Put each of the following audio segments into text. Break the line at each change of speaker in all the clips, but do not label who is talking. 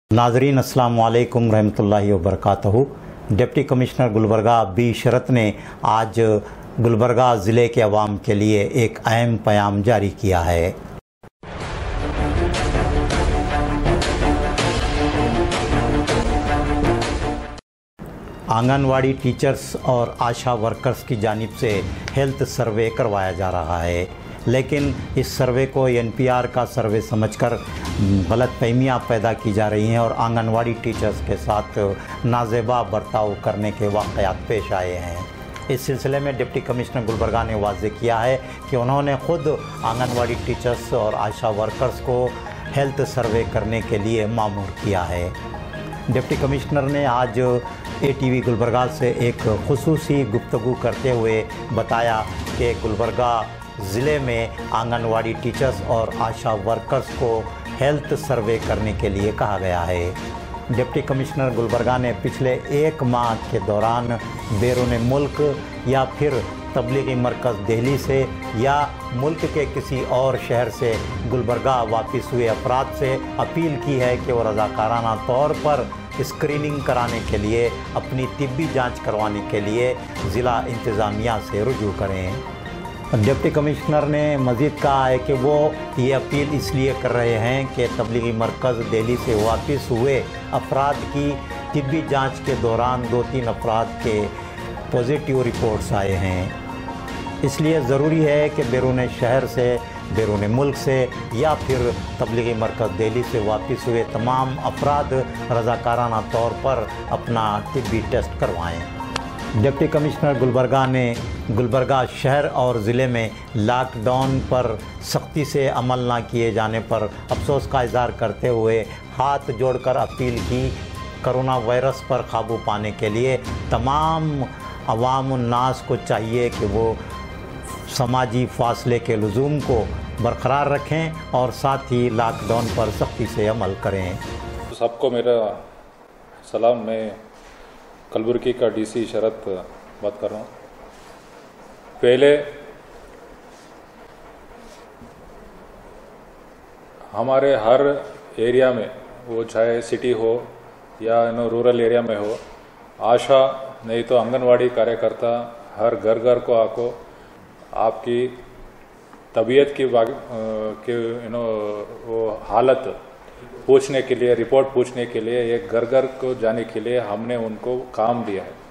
नाजरीन अस्सलाम वालेकुम रहमतुल्लाहि व बरकातहू। Deputy commissioner Gulbarga B Sharath ने आज गुलबर्गा ज़िले के अवाम के लिए एक अहम पैगाम जारी किया है। आंगनवाड़ी टीचर्स और आशा वर्कर्स की जानिब से हेल्थ सर्वे करवाया जा रहा है, लेकिन इस सर्वे को एनपीआर का सर्वे समझकर गलतफहमियां पैदा की जा रही हैं और आंगनवाड़ी टीचर्स के साथ नाजेबा बर्ताव करने के वाक़यात पेश आए हैं। इस सिलसिले में डिप्टी कमिश्नर गुलबर्गा ने वाज़ेह किया है कि उन्होंने ख़ुद आंगनवाड़ी टीचर्स और आशा वर्कर्स को हेल्थ सर्वे करने के लिए मामूर किया है। डिप्टी कमिश्नर ने आज ATV गुलबर्गा से एक खुसूसी गुफ्तगू करते हुए बताया कि गुलबर्गा ज़िले में आंगनवाड़ी टीचर्स और आशा वर्कर्स को हेल्थ सर्वे करने के लिए कहा गया है। डिप्टी कमिश्नर गुलबर्गा ने पिछले एक माह के दौरान बैरून मुल्क या फिर तबलीगी मरकज़ दिल्ली से या मुल्क के किसी और शहर से गुलबर्गा वापस हुए अफराद से अपील की है कि वो रज़ाकाराना तौर पर स्क्रीनिंग कराने के लिए अपनी तिब्बी जांच करवाने के लिए ज़िला इंतज़ामिया से रुजू करें। डिप्टी कमिश्नर ने मज़ीद कहा है कि वो ये अपील इसलिए कर रहे हैं कि तबलीगी मरकज़ दिल्ली से वापस हुए अफराद की तिब्बी जांच के दौरान 2-3 अफराद के पॉजिटिव रिपोर्ट्स आए हैं। इसलिए ज़रूरी है कि बैरून शहर से, बैरून मुल्क से या फिर तबलीगी मरकज़ दिल्ली से वापस हुए तमाम अफराद रज़ाकाराना तौर पर अपना तिब्बी टेस्ट करवाएँ। डिप्टी कमिश्नर गुलबर्गा ने गुलबर्गा शहर और ज़िले में लॉकडाउन पर सख्ती से अमल ना किए जाने पर अफसोस का इज़हार करते हुए हाथ जोड़कर अपील की, कोरोना वायरस पर काबू पाने के लिए तमाम अवाम उन्नास को चाहिए कि वो समाजी फासले के लुज़ूम को बरकरार रखें और साथ ही लॉकडाउन पर सख्ती से अमल करें।
सबको मेरा सलाम। मैं कलबुर्गी का DC शरत बात कर रहा हूँ। पहले हमारे हर एरिया में, वो चाहे सिटी हो या रूरल एरिया में हो, आशा नहीं तो आंगनवाड़ी कार्यकर्ता हर घर घर को आको आपकी तबीयत की वो हालत पूछने के लिए, रिपोर्ट पूछने के लिए, एक घर घर को जाने के लिए हमने उनको काम दिया है।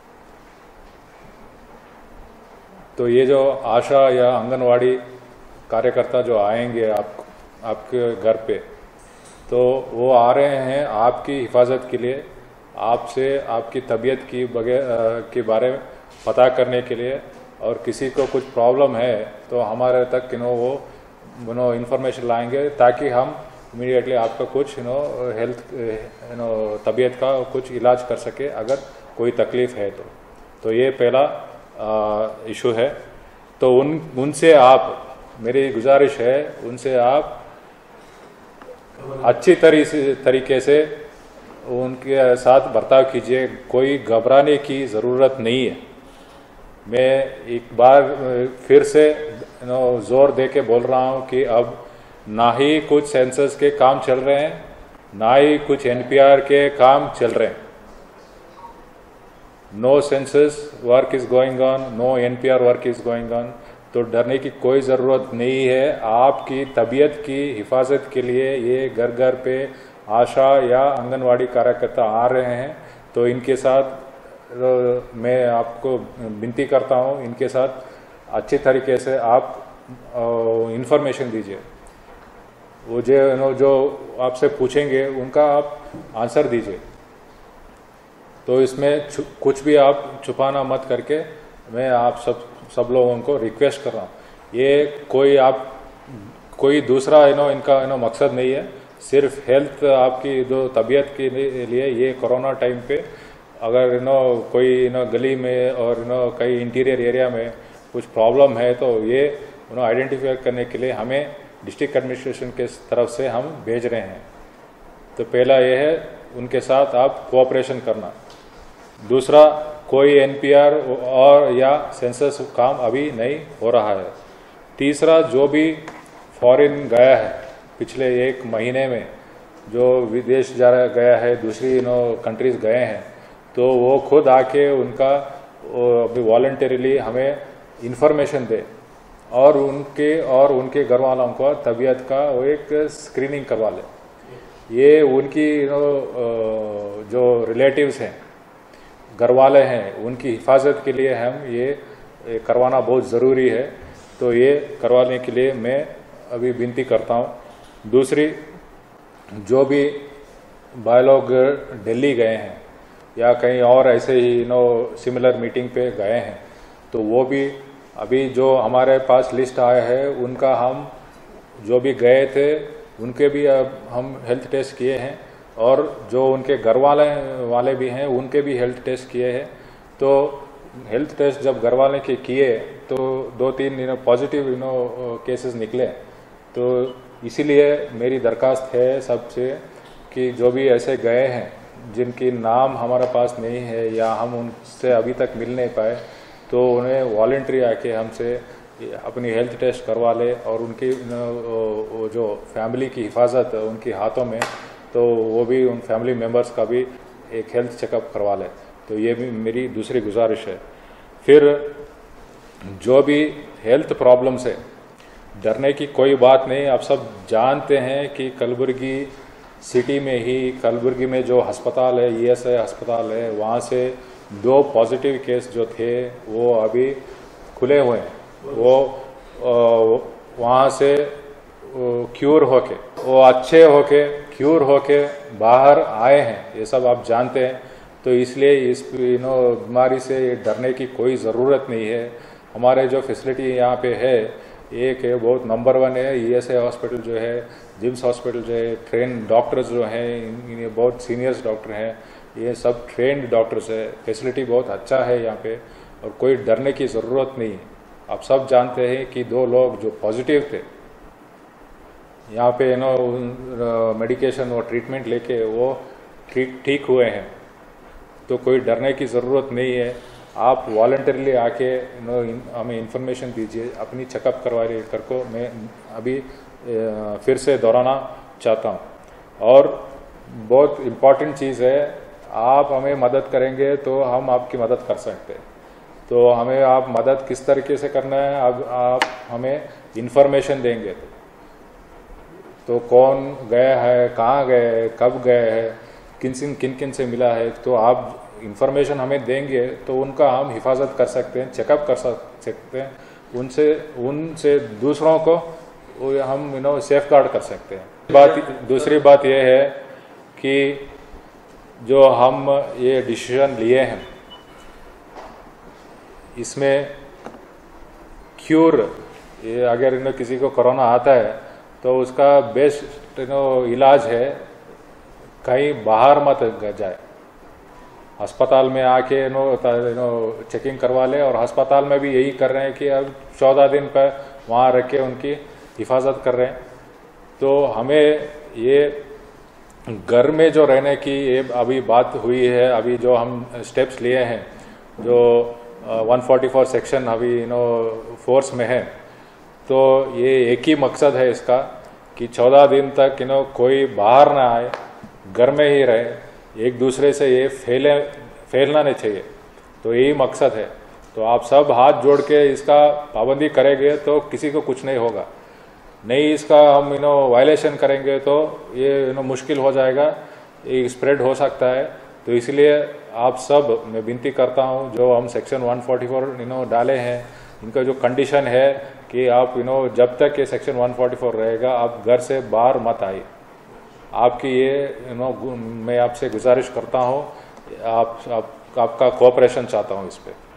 तो ये जो आशा या आंगनवाड़ी कार्यकर्ता जो आएंगे आपके घर पे, तो वो आ रहे हैं आपकी हिफाजत के लिए, आपसे आपकी तबीयत के बारे में पता करने के लिए, और किसी को कुछ प्रॉब्लम है तो हमारे तक वो इंफॉर्मेशन लाएंगे ताकि हम इमीडिएटली आपका कुछ हेल्थ तबीयत का कुछ इलाज कर सके अगर कोई तकलीफ़ है तो ये पहला इशू है। तो उनसे आप, मेरी गुजारिश है, उनसे आप अच्छी तरीके से उनके साथ बर्ताव कीजिए। कोई घबराने की ज़रूरत नहीं है। मैं एक बार फिर से जोर दे के बोल रहा हूँ कि अब ना ही कुछ सेंसस के काम चल रहे हैं, ना ही कुछ NPR के काम चल रहे हैं। No census work is going on, no NPR work is going on. तो डरने की कोई ज़रूरत नहीं है। आपकी तबीयत की हिफाजत के लिए ये घर घर पे आशा या आंगनवाड़ी कार्यकर्ता आ रहे हैं। तो इनके साथ मैं आपको विनती करता हूँ, इनके साथ अच्छी तरीके से आप इंफॉर्मेशन दीजिए। वो जो आपसे पूछेंगे उनका आप आंसर दीजिए। तो इसमें कुछ भी आप छुपाना मत करके, मैं आप सब लोगों को रिक्वेस्ट कर रहा हूँ। ये कोई दूसरा इनका मकसद नहीं है। सिर्फ हेल्थ आपकी जो तबीयत के लिए ये कोरोना टाइम पे अगर कोई गली में और कई इंटीरियर एरिया में कुछ प्रॉब्लम है तो ये आइडेंटिफाई करने के लिए हमें डिस्ट्रिक्ट एडमिनिस्ट्रेशन के तरफ से हम भेज रहे हैं। तो पहला ये है, उनके साथ आप कोऑपरेशन करना। दूसरा, कोई NPR और या सेंसस काम अभी नहीं हो रहा है। तीसरा, जो भी फॉरेन गया है पिछले एक महीने में जो विदेश जा गया है, दूसरी कंट्रीज गए हैं, तो वो खुद आके उनका अभी वॉलंटरीली हमें इंफॉर्मेशन दे और उनके घर वालों को तबीयत का वो एक स्क्रीनिंग करवा ले। ये उनकी जो रिलेटिव्स हैं, घर वाले हैं, उनकी हिफाजत के लिए हम ये करवाना बहुत ज़रूरी है। तो ये करवाने के लिए मैं अभी विनती करता हूँ। दूसरी, जो भी भाई लोग दिल्ली गए हैं या कहीं और ऐसे ही सिमिलर मीटिंग पे गए हैं, तो वो भी अभी जो हमारे पास लिस्ट आया है उनका हम जो भी गए थे उनके भी अब हम हेल्थ टेस्ट किए हैं और जो उनके घर वाले भी हैं उनके भी हेल्थ टेस्ट किए हैं। तो हेल्थ टेस्ट जब घर वाले के किए तो 2-3 पॉजिटिव केसेस निकले। तो इसीलिए मेरी दरखास्त है सबसे कि जो भी ऐसे गए हैं जिनकी नाम हमारे पास नहीं है या हम उनसे अभी तक मिल नहीं पाए, तो उन्हें वॉलंटरी आके हमसे अपनी हेल्थ टेस्ट करवा ले और उनकी जो फैमिली की हिफाजत उनके हाथों में, तो वो भी उन फैमिली मेम्बर्स का भी एक हेल्थ चेकअप करवा ले। तो ये भी मेरी दूसरी गुजारिश है। फिर जो भी हेल्थ प्रॉब्लम्स है, डरने की कोई बात नहीं। आप सब जानते हैं कि कलबुर्गी सिटी में ही, कलबुर्गी में जो अस्पताल है, ESI अस्पताल है, वहाँ से 2 पॉजिटिव केस जो थे वो अभी खुले हुए हैं। वो वहाँ से क्यूर होके, वो अच्छे होके क्यूर होके बाहर आए हैं, ये सब आप जानते हैं। तो इसलिए इस बीमारी से डरने की कोई ज़रूरत नहीं है। हमारे जो फैसिलिटी यहाँ पे है, एक है बहुत नंबर 1 है। ESI हॉस्पिटल जो है, जिम्स हॉस्पिटल जो है, ट्रेन डॉक्टर्स जो हैं, इन्हें बहुत सीनियर्स डॉक्टर हैं, ये सब ट्रेंड डॉक्टर्स है। फैसिलिटी बहुत अच्छा है यहाँ पे और कोई डरने की ज़रूरत नहीं। आप सब जानते हैं कि 2 लोग जो पॉजिटिव थे यहाँ पे मेडिकेशन और ट्रीटमेंट लेके वो ठीक हुए हैं। तो कोई डरने की ज़रूरत नहीं है। आप वॉलंटरीली आके हमें इंफॉर्मेशन दीजिए, अपनी चेकअप करवाइए को मैं अभी फिर से दोहराना चाहता हूँ। और बहुत इम्पॉर्टेंट चीज़ है, आप हमें मदद करेंगे तो हम आपकी मदद कर सकते हैं। तो हमें आप मदद किस तरीके से करना है, अब आप हमें इंफॉर्मेशन देंगे तो कौन गया है, कहाँ गए है, कब गए है, किन किन से मिला है, तो आप इंफॉर्मेशन हमें देंगे तो उनका हम हिफाजत कर सकते हैं, चेकअप कर सकते हैं, उनसे दूसरों को हम सेफ गार्ड कर सकते हैं। दूसरी बात यह है कि जो हम ये डिसीजन लिए हैं, इसमें क्यूर, ये अगर किसी को कोरोना आता है तो उसका बेस्ट इलाज है कहीं बाहर मत जाए, अस्पताल में आके चेकिंग करवा ले। और अस्पताल में भी यही कर रहे हैं कि अब 14 दिन पर वहाँ रख के उनकी हिफाजत कर रहे हैं। तो हमें ये घर में जो रहने की ये अभी बात हुई है, अभी जो हम स्टेप्स लिए हैं, जो 144 सेक्शन अभी फोर्स में है, तो ये एक ही मकसद है इसका कि 14 दिन तक कोई बाहर ना आए, घर में ही रहे, एक दूसरे से ये फैलना नहीं चाहिए। तो यही मकसद है। तो आप सब हाथ जोड़ के इसका पाबंदी करेंगे तो किसी को कुछ नहीं होगा। नहीं इसका हम वायलेशन करेंगे तो ये मुश्किल हो जाएगा, ये स्प्रेड हो सकता है। तो इसलिए आप सब मैं विनती करता हूँ, जो हम सेक्शन 144 डाले हैं, इनका जो कंडीशन है कि आप जब तक ये सेक्शन 144 रहेगा आप घर से बाहर मत आइए। आपकी ये मैं आपसे गुजारिश करता हूँ, आपका कोऑपरेशन चाहता हूँ इस पर।